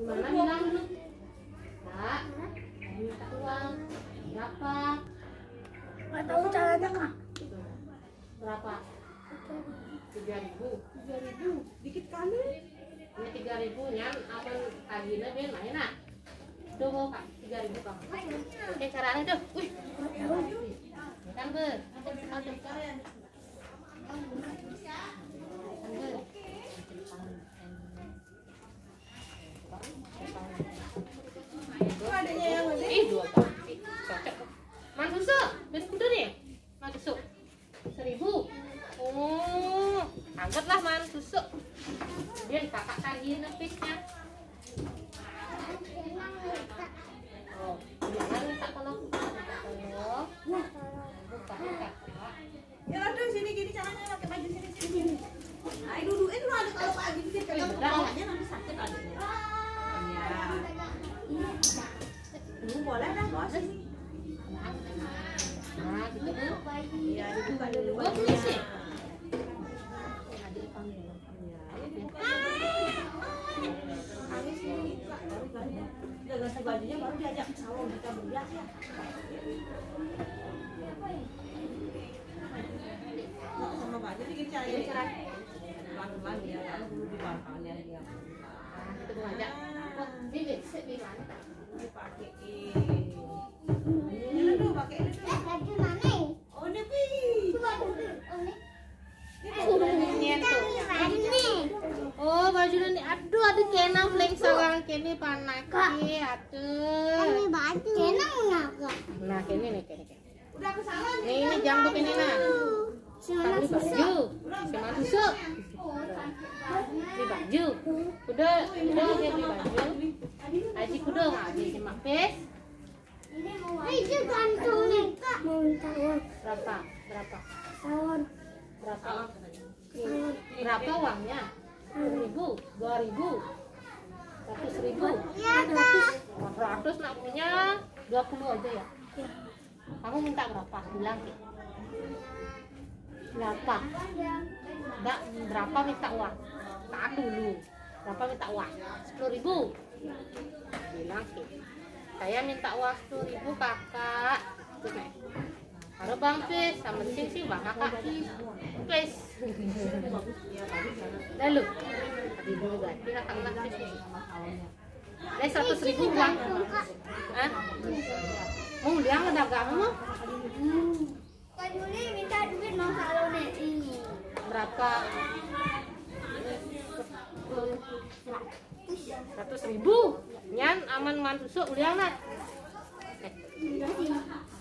Gimana bilang dulu? Kak, saya minta uang. Berapa? Nggak tahu caranya kak. Berapa? 3.000. 3.000. Dikit kali. Ini 3.000 nya aman kagina ben main nak. Tuh kak 3.000 kak. Oke caranya tuh. Wih. Kan ber. Itu adanya yang mana? Ih 2 kaki. Cocok. Man susuk. Ben kudu nih. Man susuk. 1.000. Oh, angkatlah man susuk. Biar kakak kagina pisnya. Oh, jangan minta tolong. Buka. Ya aduh sini gini caranya pakai baju sini. Nah, dudukin dulu ada kalau Pak Agi bikin pegang kepalanya nanti sakit ada. Ya. Ini boleh dah bawa sini. Nah, gitu Bu. Iya, dibuka dulu Oh, tulis sih. Udah ganti bajunya baru diajak ke salon kita berhias ya. Sama baju bikin caranya. Pelan-pelan ya, lalu dulu di belakangnya dia. Itu aja. Oh, ini sih di mana? Dipakein. Ini dulu pakai ini dulu. Baju mana? Oh, ini pi. Ini tuh. Oh, baju ini. Aduh, ada kena fleng sarang kene panaki. Aduh. Ini baju. Kena enggak? Nah, kene nih kene. Udah ke salon. Nih, ini jambut ini nah. Mana Beli baju. Sama susuk. Beli baju. Udah dia beli baju. Aji kudu ngaji cuma pes. Itu gantung nih kak. Mau minta uang. Berapa? Salon. Berapa uangnya? 1.000, 2.000, 100.000, Iya kak. 400 nak punya 20 aja ya. Kamu minta berapa? Bilang Ki. Berapa? Enggak, berapa minta uang? Tahan dulu. Berapa minta uang? 10.000. Bilang Ki. Saya minta uang 10.000 kakak. Tuh, Nek. Halo Bang Pes, sama sing sih Bang kakak. Pes. Lalu. Tadi dulu ganti kakak nak Pes. Dari 100.000 uang. Hah? Mau liang ada kamu? Kak Juli minta duit mau salon ini. Berapa? 100.000. Nyan aman man susuk liang nak.